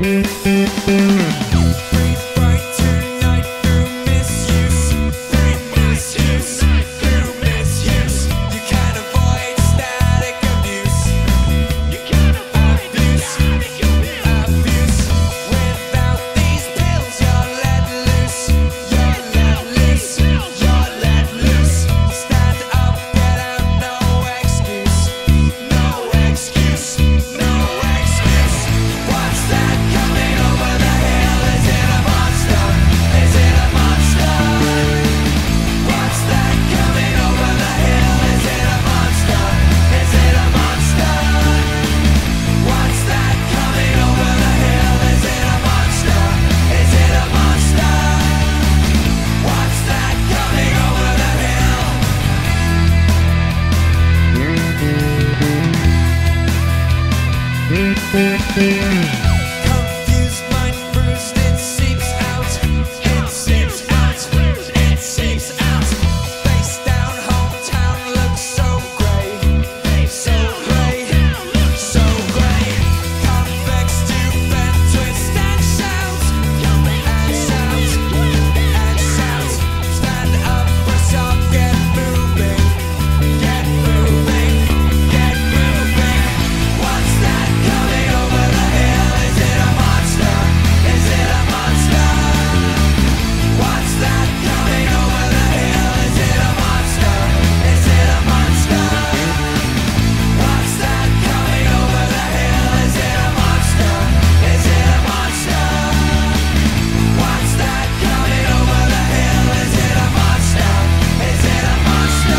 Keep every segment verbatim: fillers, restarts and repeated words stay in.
Confused mind bruised, it seeps out, it seeps out, it seeps out. Face down, hometown looks so grey, so grey, so grey. Convex to bend, twist and shout, and shout, and shout. Stand up, brush up, get moving, get moving, get moving. What's that coming over the hill? Is it a monster? Is it a monster? What's that coming over the hill? Is it a monster? Is it a monster? What's that coming over the hill? Is it a monster? Is it a monster? What's that coming over the hill? Is it a monster? Is it a monster?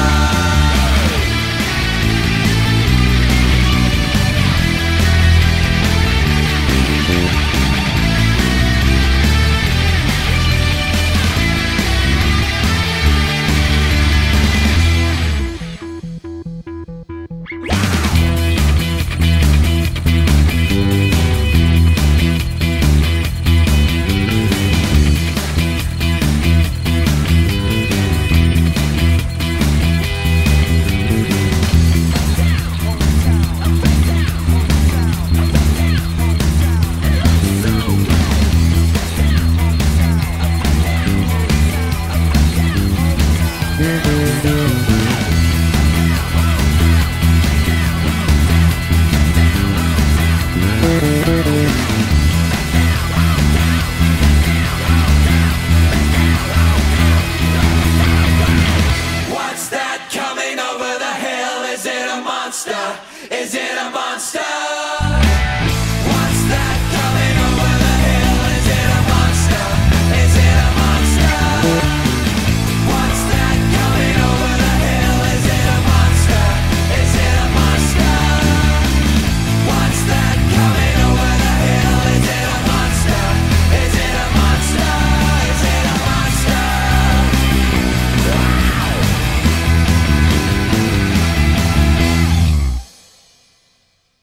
What's that coming over the hill? Is it a monster? Is it a monster?